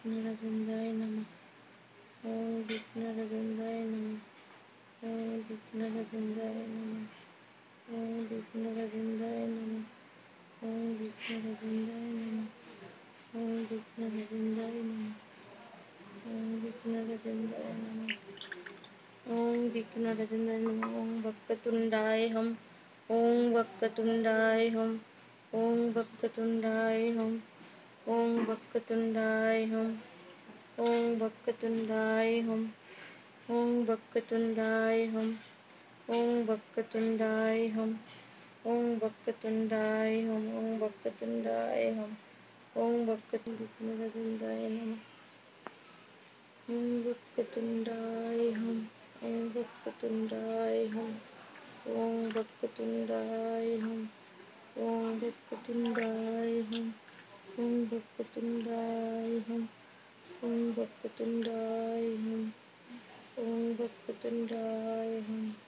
विघ्नराजाय नमः। ओम विघ्नराजाय नमः। ओम विघ्नराजाय नमः। ओम विघ्नराजाय नमः। ओम विघ्नराजाय नमः। ओम विघ्नराजाय नमः। ओम विघ्नराजाय नमः। ओम विघ्नराजाय नमः। ओम वक्रतुंडाय हम। ओम वक्रतुंडाय हम। ओम वक्रतुंडाय हम। ओम वक्रतुंडाय हम। ओम वक्रतुंडाय हम। ओम वक्रतुंडाय हम। ओम वक्रतुंडाय हम। ओम वक्रतुंडाय हम। ओम वक्रतुंडाय हम। ओम वक्रतुंडाय नमः। ओम वक्रतुंडाय हम। ओम वक्रतुंडाय हम। ओम वक्रतुंडाय हम। ओम वक्रतुंडाय हम। ओम वक्रतुंडाय हम। ओम वक्रतुंडाय हम। ओम वक्रतुंडाय हम।